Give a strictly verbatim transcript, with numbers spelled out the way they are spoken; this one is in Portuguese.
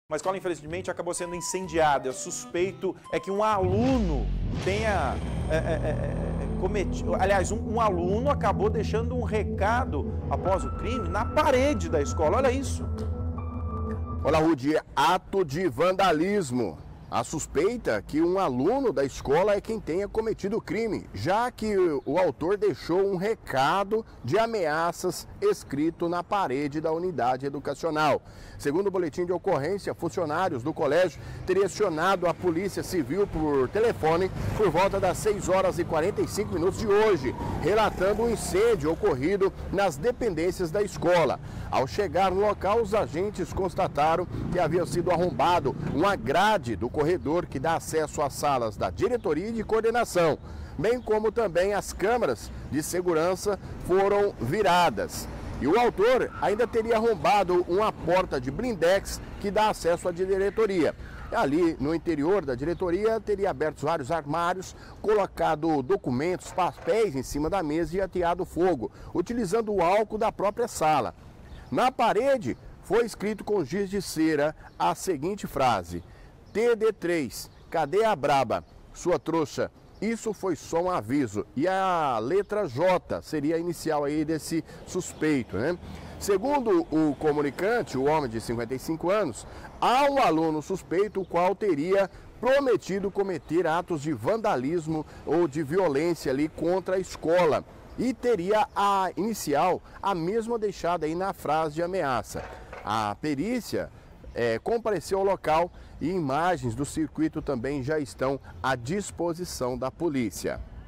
Uma escola, infelizmente, acabou sendo incendiada. O suspeito é que um aluno tenha é, é, é, cometido... Aliás, um, um aluno acabou deixando um recado após o crime na parede da escola. Olha isso. Olha, Rudy, ato de vandalismo. A suspeita é que um aluno da escola é quem tenha cometido o crime, já que o autor deixou um recado de ameaças escrito na parede da unidade educacional. Segundo o boletim de ocorrência, funcionários do colégio teriam acionado a Polícia Civil por telefone por volta das seis horas e quarenta e cinco minutos de hoje, relatando um incêndio ocorrido nas dependências da escola. Ao chegar no local, os agentes constataram que havia sido arrombado uma grade do corredor que dá acesso às salas da diretoria e de coordenação, bem como também as câmeras de segurança foram viradas. E o autor ainda teria arrombado uma porta de blindex que dá acesso à diretoria. Ali no interior da diretoria teria aberto vários armários, colocado documentos, papéis em cima da mesa e ateado fogo, utilizando o álcool da própria sala. Na parede foi escrito com giz de cera a seguinte frase: T D três, cadê a braba? Sua trouxa, isso foi só um aviso. E a letra J seria a inicial aí desse suspeito, né? Segundo o comunicante, o homem de cinquenta e cinco anos, há um aluno suspeito o qual teria prometido cometer atos de vandalismo ou de violência ali contra a escola. E teria a inicial, a mesma deixada aí na frase de ameaça. A perícia é, compareceu ao local e imagens do circuito também já estão à disposição da polícia.